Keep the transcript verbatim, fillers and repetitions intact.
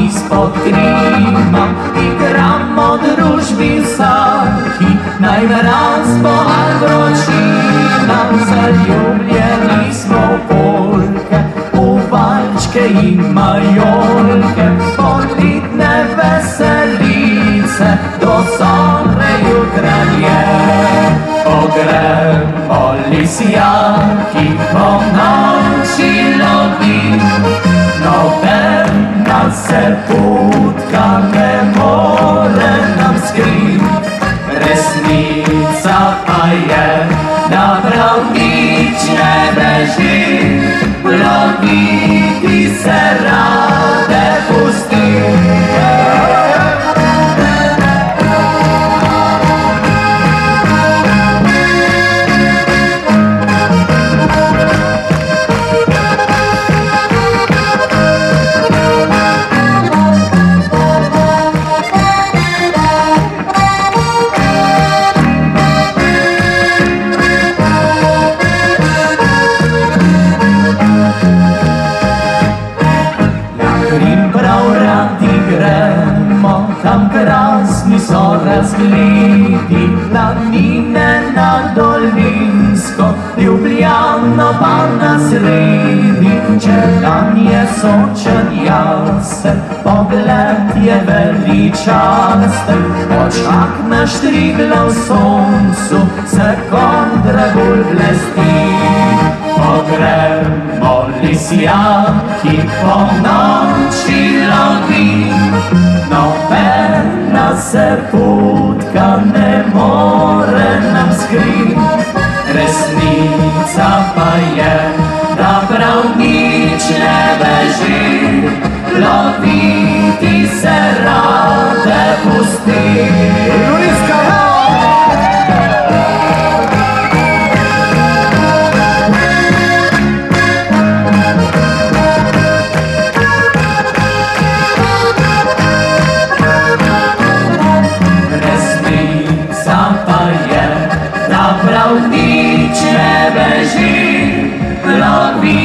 spod krima i gram o družbi vsaki, naj mraz bo ali vročina, zaljubljeni smo v polke, v valčke in majolke, politne veselice, do zore jutranje. Pogremo lisjaki, po noči lovi, nobena se putka ne more nam skrit. Resnica pa je, da prav nič ne beži, loviti se rade pusti. Tam krasni so razgledi, planine nad Dolinsko, Ljubljano pa na sredi. Če dan je sočen jasen, pogled je veličasten, očak naš Triglav v soncu se kot dragulj blesti. Pogremo lisjaki, po noči lovi, nobena se putka ne more nam skrit. Resnica pa je, da prav nič ne beži, loviti se rade pusti. Prav nič ne beži, lovi